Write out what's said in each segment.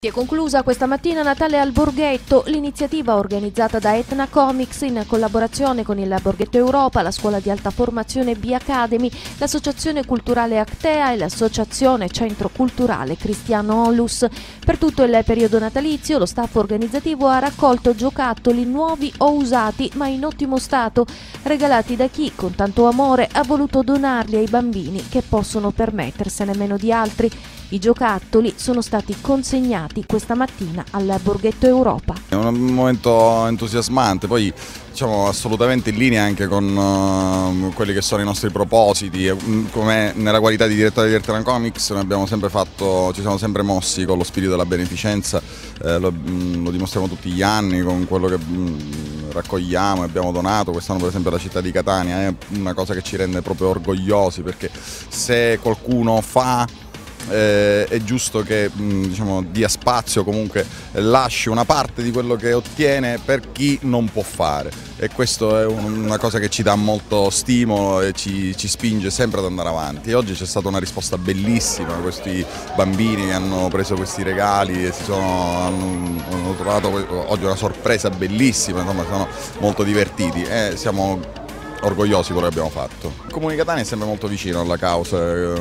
Si è conclusa questa mattina Natale al Borghetto, l'iniziativa organizzata da Etna Comics in collaborazione con il Borghetto Europa, la scuola di alta formazione B-Academy, l'associazione culturale Actea e l'associazione Centro Culturale Cristiano Onlus. Per tutto il periodo natalizio lo staff organizzativo ha raccolto giocattoli nuovi o usati ma in ottimo stato, regalati da chi con tanto amore ha voluto donarli ai bambini che possono permettersene meno di altri. I giocattoli sono stati consegnati questa mattina al Borghetto Europa. È un momento entusiasmante, poi diciamo assolutamente in linea anche con quelli che sono i nostri propositi. Come nella qualità di direttore di Etna Comics noi abbiamo sempre ci siamo sempre mossi con lo spirito della beneficenza, lo dimostriamo tutti gli anni con quello che raccogliamo e abbiamo donato. Quest'anno per esempio la città di Catania è una cosa che ci rende proprio orgogliosi, perché se qualcuno fa è giusto che diciamo, dia spazio, comunque lasci una parte di quello che ottiene per chi non può fare, e questo è una cosa che ci dà molto stimolo e ci spinge sempre ad andare avanti. E oggi c'è stata una risposta bellissima, questi bambini che hanno preso questi regali e hanno trovato oggi una sorpresa bellissima, insomma sono molto divertiti e siamo orgogliosi di quello che abbiamo fatto. Il Comune di Catania è sempre molto vicino alla causa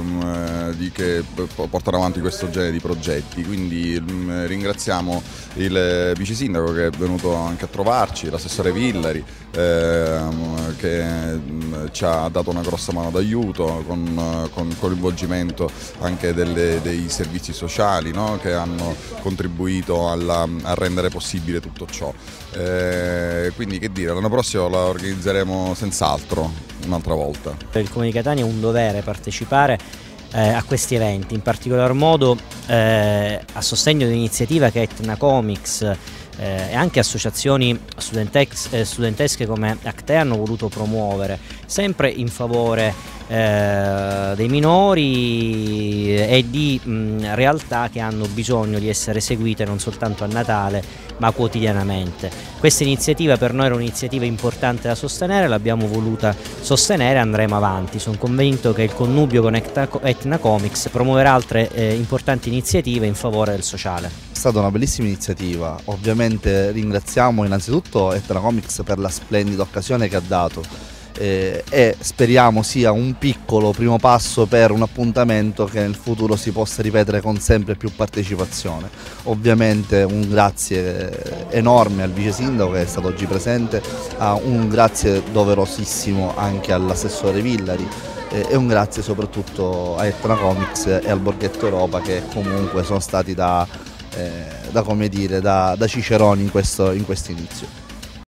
che portano avanti questo genere di progetti, quindi ringraziamo il vice sindaco che è venuto anche a trovarci, l'assessore Villari che ci ha dato una grossa mano d'aiuto con coinvolgimento anche dei servizi sociali, no? Che hanno contribuito a rendere possibile tutto ciò. Quindi che dire, l'anno prossimo la organizzeremo senz'altro un'altra volta. Per il Comune di Catania è un dovere partecipare a questi eventi, in particolar modo a sostegno dell'iniziativa che Etna Comics e anche associazioni studentesche come Actea hanno voluto promuovere, sempre in favore dei minori e di realtà che hanno bisogno di essere seguite non soltanto a Natale ma quotidianamente. Questa iniziativa per noi era un'iniziativa importante da sostenere, l'abbiamo voluta sostenere e andremo avanti. Sono convinto che il connubio con Etna Comics promuoverà altre importanti iniziative in favore del sociale. È stata una bellissima iniziativa, ovviamente ringraziamo innanzitutto Etna Comics per la splendida occasione che ha dato e speriamo sia un piccolo primo passo per un appuntamento che nel futuro si possa ripetere con sempre più partecipazione. Ovviamente un grazie enorme al vice sindaco che è stato oggi presente, un grazie doverosissimo anche all'assessore Villari e un grazie soprattutto a Etna Comics e al Borghetto Europa, che comunque sono stati da ciceroni in questo inizio.